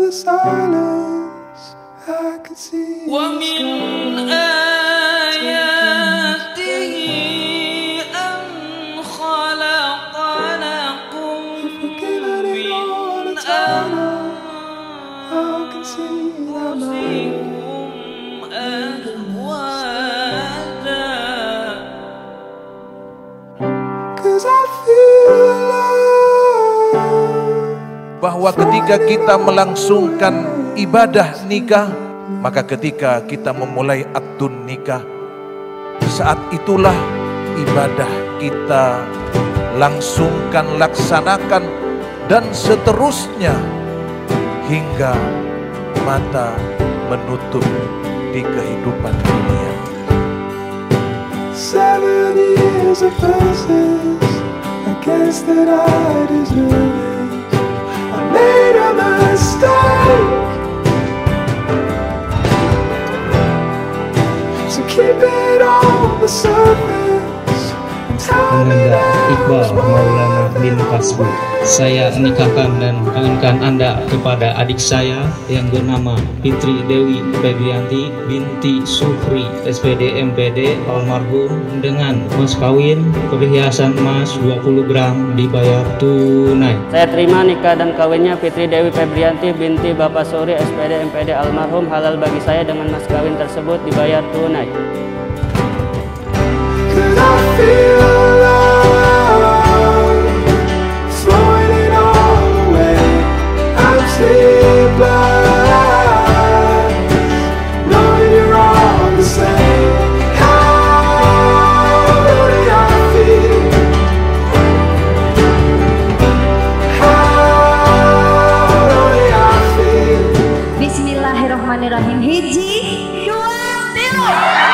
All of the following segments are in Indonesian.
the silence, I could see ومن آياته أن خلق لكم من أنفسكم أزواجا bahwa ketika kita melangsungkan ibadah nikah, maka ketika kita memulai akdun nikah, saat itulah ibadah kita langsungkan, laksanakan, dan seterusnya hingga mata menutup di kehidupan dunia. 7 years of verses, I guess that I deserve it. I made a mistake, so keep it on the surface and tell me Ananda that Iqbal Maulana bin Kasbu. Saya nikahkan dan kawinkan Anda kepada adik saya yang bernama Fitri Dewi Febrianti binti Sufri SPD MPD almarhum dengan mas kawin perhiasan emas 20 gram dibayar tunai. Saya terima nikah dan kawinnya Fitri Dewi Febrianti binti Bapak Suri SPD MPD almarhum, halal bagi saya dengan mas kawin tersebut dibayar tunai. 'Cause I feel love flowing it all away. I'm sleepless, knowing you're all the same. How do I feel? How do I feel? Bismillahirrahmanirrahim. Hiji, dua, tiga.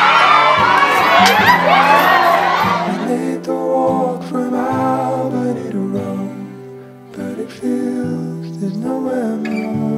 Made the walk from Albany to Rome, but it feels there's nowhere more.